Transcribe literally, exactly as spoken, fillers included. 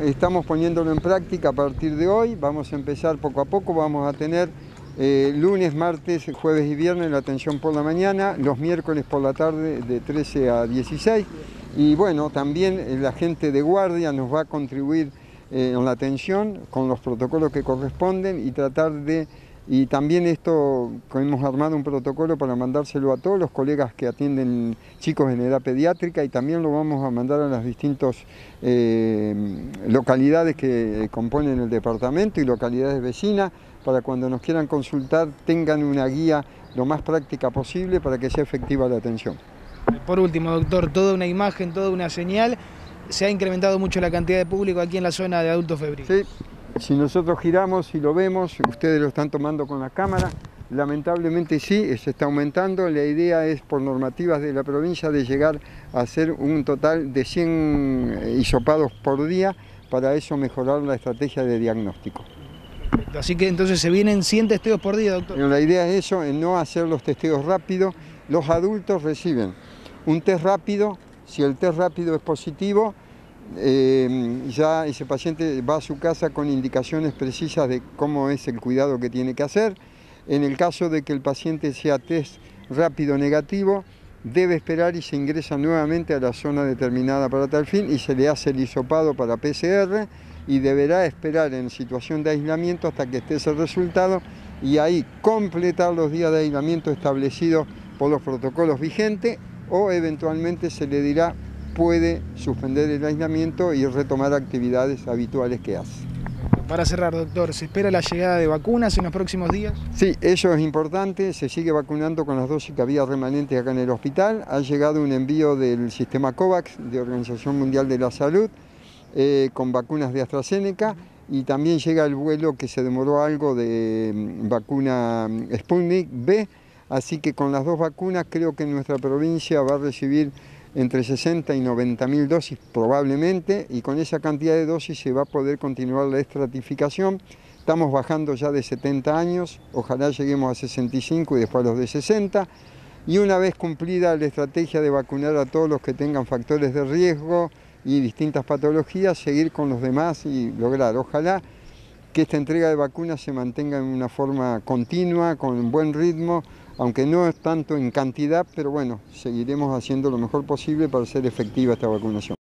estamos poniéndolo en práctica a partir de hoy, vamos a empezar poco a poco, vamos a tener eh, lunes, martes, jueves y viernes la atención por la mañana, los miércoles por la tarde de trece a dieciséis, y bueno, también la gente de guardia nos va a contribuir eh, en la atención con los protocolos que corresponden y tratar de... Y también esto, hemos armado un protocolo para mandárselo a todos los colegas que atienden chicos en edad pediátrica, y también lo vamos a mandar a las distintas eh, localidades que componen el departamento y localidades vecinas, para cuando nos quieran consultar tengan una guía lo más práctica posible para que sea efectiva la atención. Por último, doctor, toda una imagen, toda una señal. Se ha incrementado mucho la cantidad de público aquí en la zona de adultos febriles. Sí. Si nosotros giramos y lo vemos, ustedes lo están tomando con la cámara, lamentablemente sí, se está aumentando. La idea es, por normativas de la provincia, de llegar a hacer un total de cien hisopados por día, para eso mejorar la estrategia de diagnóstico. Perfecto. Así que entonces se vienen cien testeos por día, doctor. Pero la idea es eso, en no hacer los testeos rápidos. Los adultos reciben un test rápido, si el test rápido es positivo, Eh, ya ese paciente va a su casa con indicaciones precisas de cómo es el cuidado que tiene que hacer. En el caso de que el paciente sea test rápido negativo, debe esperar y se ingresa nuevamente a la zona determinada para tal fin y se le hace el hisopado para P C R, y deberá esperar en situación de aislamiento hasta que esté ese resultado, y ahí completar los días de aislamiento establecidos por los protocolos vigentes, o eventualmente se le dirá puede suspender el aislamiento y retomar actividades habituales que hace. Para cerrar, doctor, ¿se espera la llegada de vacunas en los próximos días? Sí, eso es importante, se sigue vacunando con las dosis que había remanentes acá en el hospital. Ha llegado un envío del sistema COVAX, de Organización Mundial de la Salud, eh, con vacunas de AstraZeneca, y también llega el vuelo que se demoró algo de vacuna Sputnik V, así que con las dos vacunas creo que nuestra provincia va a recibir entre sesenta y noventa mil dosis probablemente, y con esa cantidad de dosis se va a poder continuar la estratificación. Estamos bajando ya de setenta años, ojalá lleguemos a sesenta y cinco y después a los de sesenta, y una vez cumplida la estrategia de vacunar a todos los que tengan factores de riesgo y distintas patologías, seguir con los demás y lograr, ojalá, que esta entrega de vacunas se mantenga en una forma continua, con un buen ritmo, aunque no es tanto en cantidad, pero bueno, seguiremos haciendo lo mejor posible para hacer efectiva esta vacunación.